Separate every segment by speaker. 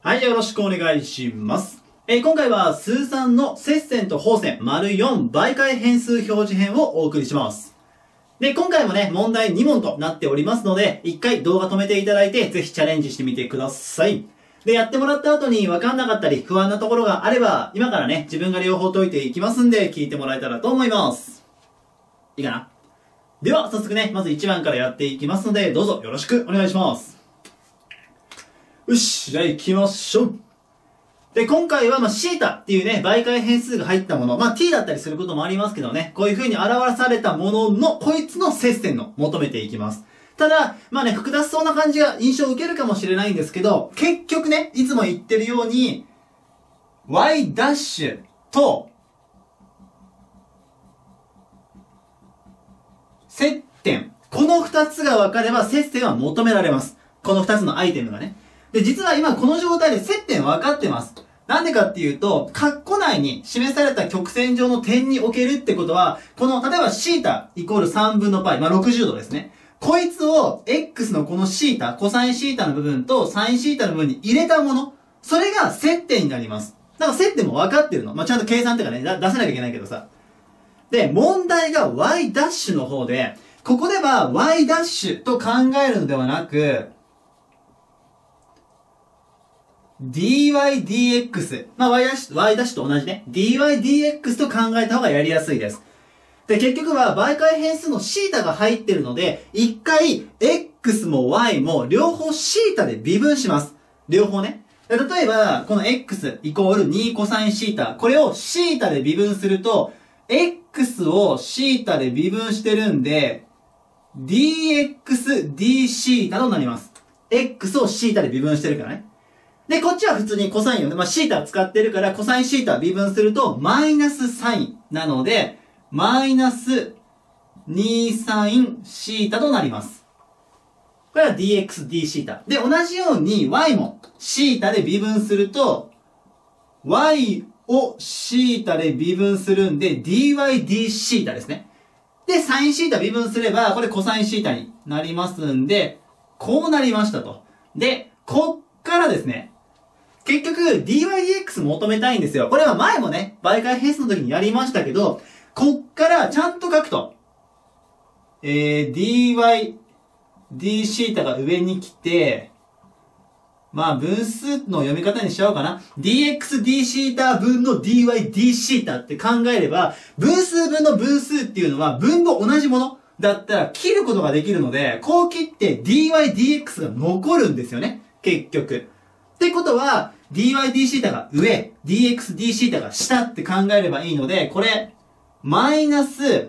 Speaker 1: はい、よろしくお願いします。今回は数3の接線と放線 �4 媒介変数表示編をお送りします。で、今回もね、問題2問となっておりますので、一回動画止めていただいて、ぜひチャレンジしてみてください。で、やってもらった後に分かんなかったり、不安なところがあれば、今からね、自分が両方解いていきますんで、聞いてもらえたらと思います。いいかな？では、早速ね、まず1番からやっていきますので、どうぞよろしくお願いします。よし、じゃあ行きましょう。で、今回は、シータっていうね、媒介変数が入ったもの、t だったりすることもありますけどね、こういう風に表されたものの、こいつの接線の求めていきます。ただ、複雑そうな感じが印象を受けるかもしれないんですけど、結局ね、いつも言ってるように、y' と、接点。この2つが分かれば接線は求められます。この2つのアイテムがね。で、実は今この状態で接点分かってます。なんでかっていうと、括弧内に示された曲線上の点におけるってことは、この、例えばシータイコール3分の π、60度ですね。こいつを x のこのシータ、コサインシータの部分とサインシータの部分に入れたもの、それが接点になります。だから接点も分かってるの。ちゃんと計算っていうかね、出さなきゃいけないけどさ。で、問題が y' の方で、ここでは y' と考えるのではなく、dy dx。y' と同じね。dy dx と考えた方がやりやすいです。で、結局は媒介変数のシータが入ってるので、一回 x も y も両方シータで微分します。両方ね。で例えば、この x イコール2コサインシータ。これをシータで微分すると、x をシータで微分してるんで、dx d シータとなります。x をシータで微分してるからね。で、こっちは普通にコサインをね、シータ使ってるから、コサインシータ微分すると、マイナスサインなので、マイナス2サインシータとなります。これは dx d シータ。で、同じように y もシータで微分すると、y をシータで微分するんで、dy d シータですね。で、サインシータ微分すれば、これコサインシータになりますんで、こうなりましたと。で、こっからですね、結局、dydx 求めたいんですよ。これは前もね、媒介変数の時にやりましたけど、こっからちゃんと書くと、dy d シータが上に来て、分数の読み方にしちゃおうかな。dx d シータ分の dy d シータって考えれば、分数分の分数っていうのは分母同じものだったら切ることができるので、こう切って dy dx が残るんですよね。結局。ってことは、dy d シータが上、dx d シータが下って考えればいいので、これ、マイナス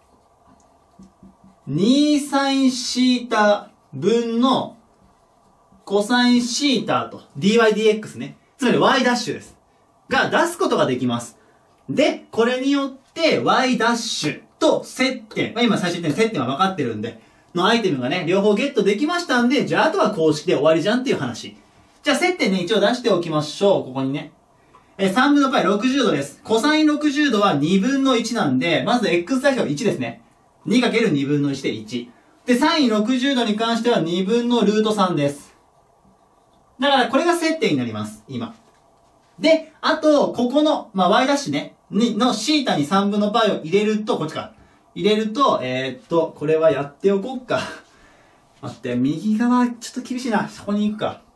Speaker 1: 2サインシータ分のコサインシータと dy dx ね。つまり y' です。が出すことができます。で、これによって y' と接点。今最初に言った接点は分かってるんで、のアイテムがね、両方ゲットできましたんで、じゃああとは公式で終わりじゃんっていう話。じゃあ接点ね、一応出しておきましょう。ここにね。3分の π60 度です。コサイン60度は2分の1なんで、まず x 座標1ですね。2×2 分の1で1。で、サイン60度に関しては2分のルート3です。だからこれが接点になります。今。で、あと、ここの、y' ね、のシータに3分の π を入れると、こっちか。入れると、これはやっておこうか。待って、右側、ちょっと厳しいな。そこに行くか。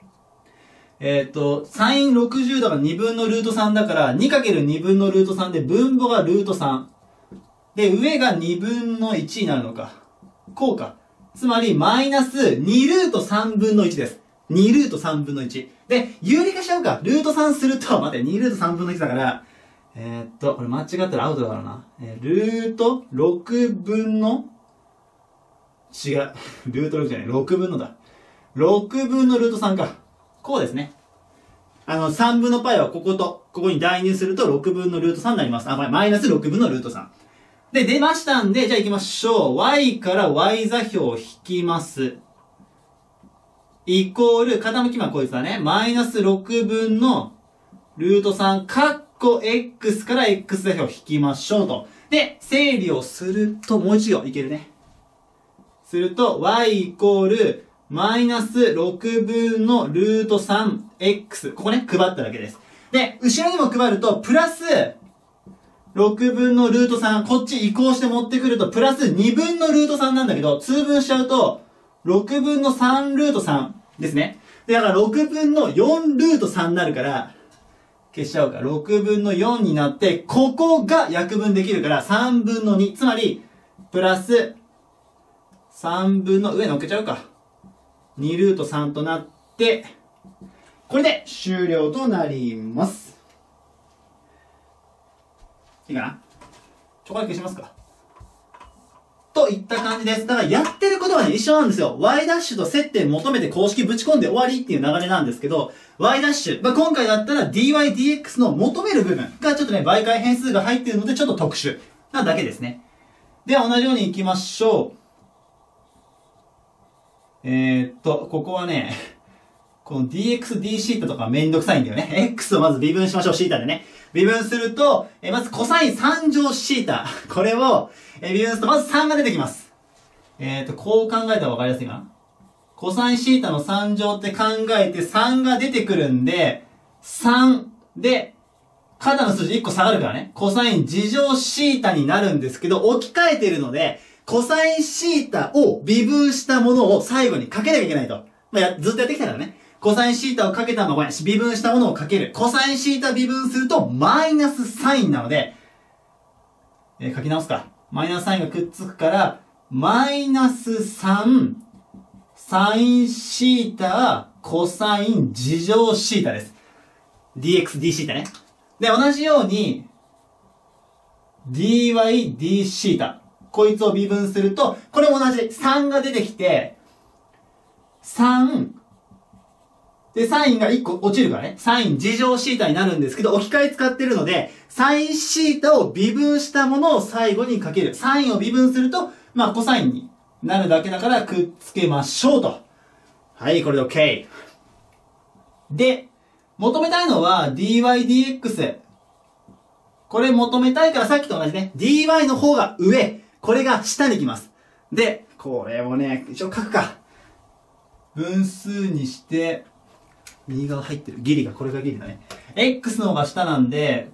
Speaker 1: サイン60度が2分のルート3だから、2×2 分のルート3で分母がルート3。で、上が2分の1になるのか。こうか。つまり、マイナス2ルート3分の1です。2ルート3分の1。で、有理化しちゃうか。ルート3すると、待って、2ルート3分の1だから、これ間違ったらアウトだからな。ルート6分の、違う。ルート6じゃない。6分のだ。6分のルート3か。こうですね。3分の π はここと、ここに代入すると6分のルート3になります。マイナス6分のルート3。で、出ましたんで、じゃあ行きましょう。y から y 座標を引きます。イコール、傾きはこいつだね。マイナス6分のルート3、カッコ x から x 座標を引きましょうと。で、整理をすると、もう一行いけるね。すると、y イコール、 マイナス6分のルート 3x。ここね、配っただけです。で、後ろにも配ると、プラス6分のルート3。こっち移行して持ってくると、プラス2分のルート3なんだけど、通分しちゃうと、6分の3ルート3ですね。で、だから6分の4ルート3になるから、消しちゃうか。6分の4になって、ここが約分できるから、3分の2。つまり、プラス3分の上乗っけちゃうか。2ルート3となって、これで終了となります。いいかな？ちょこだけしますか。といった感じです。だからやってることはね、一緒なんですよ。y' と接点求めて公式ぶち込んで終わりっていう流れなんですけど、y'、今回だったら dy dx の求める部分がちょっとね、媒介変数が入っているのでちょっと特殊なだけですね。では同じように行きましょう。ここはね、この dx, dθ とかめんどくさいんだよね。x をまず微分しましょう、θ でね。微分すると、まずコサイン3乗θ。これを、微分するとまず3が出てきます。こう考えたらわかりやすいかな。コサインθの3乗って考えて3が出てくるんで、3で、肩の数字1個下がるからね。コサイン2乗θになるんですけど、置き換えてるので、コサインθを微分したものを最後にかけなきゃいけないと。ずっとやってきたからね。コサインθをかけたまま、微分したものをかける。コサインθ微分すると、マイナスサインなので、書き直すか。マイナスサインがくっつくから、マイナス3、サインθ、コサイン2乗θです。dx, dθ ね。で、同じように、dy, dθ。こいつを微分すると、これも同じ。3が出てきて、3、で、サインが1個落ちるからね。サイン2乗θになるんですけど、置き換え使ってるので、サインθを微分したものを最後にかける。サインを微分すると、コサインになるだけだからくっつけましょうと。はい、これで OK。で、求めたいのは dy dx。これ求めたいからさっきと同じね。dy の方が上。これが下に来ます。で、これをね、一応書くか。分数にして、右側入ってる。ギリが、これがギリだね。x の方が下なんで、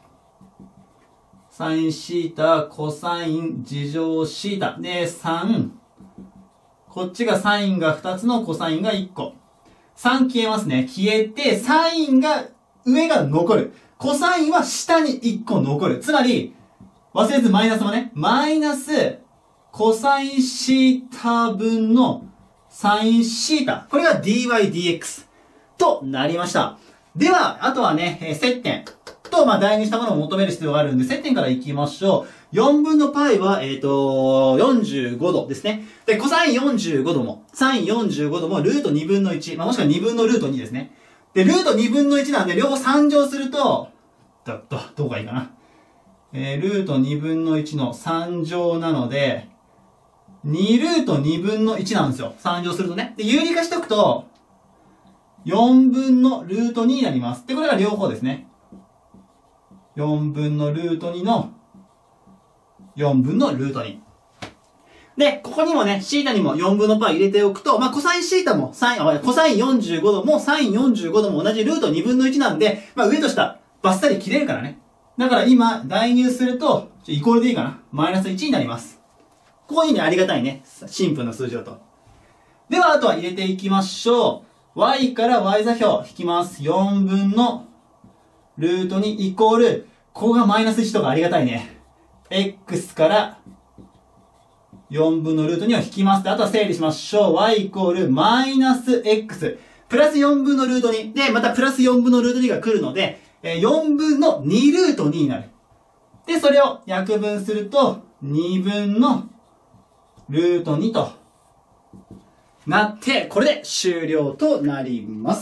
Speaker 1: サインθ、コサイン2乗θ。で、3。こっちがサインが2つのコサインが1個。3消えますね。消えて、サインが、上が残る。コサインは下に1個残る。つまり、忘れずマイナスもね、マイナス、コサインθ分のサインθ。これが dy dx となりました。では、あとはね、接点と、代入したものを求める必要があるんで、接点からいきましょう。4分の π は、45度ですね。で、コサイン45度も、サイン45度も、ルート2分の1、もしくは2分のルート2ですね。で、ルート2分の1なんで、両方3乗すると、どこがいいかな。ルート2分の1の3乗なので、2ルート2分の1なんですよ。3乗するとね。で、有理化しておくと、4分のルート2になります。で、これが両方ですね。4分のルート2の4分のルート2。で、ここにもね、θにも4分の π 入れておくと、コサインθも、コサイン45度も、サイン45度も同じルート2分の1なんで、上と下、バッサリ切れるからね。だから今、代入すると、イコールでいいかな。マイナス1になります。ここにね、ありがたいね。シンプルな数字だと。では、あとは入れていきましょう。y から y 座標引きます。4分のルート2イコール、ここがマイナス1とかありがたいね。x から4分のルート2を引きます。で、あとは整理しましょう。y イコールマイナス x。プラス4分のルート2。で、またプラス4分のルート2が来るので、4分の2ルート2になる。で、それを約分すると、2分のルート2となって、これで終了となります。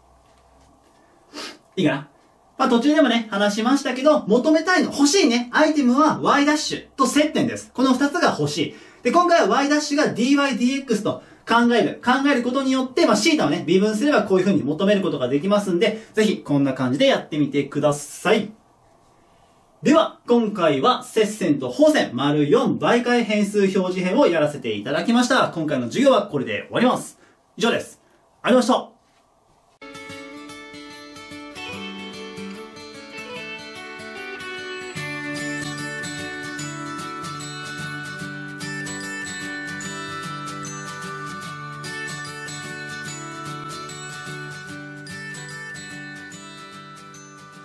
Speaker 1: いいかな？途中でもね、話しましたけど、求めたいの、欲しいね、アイテムは y' と接点です。この2つが欲しい。で、今回は y' が dy dx と考えることによって、θ をね、微分すればこういう風に求めることができますんで、ぜひこんな感じでやってみてください。 では、今回は接線と方線 �4 媒介変数表示編をやらせていただきました。今回の授業はこれで終わります。以上です。ありがとうございました。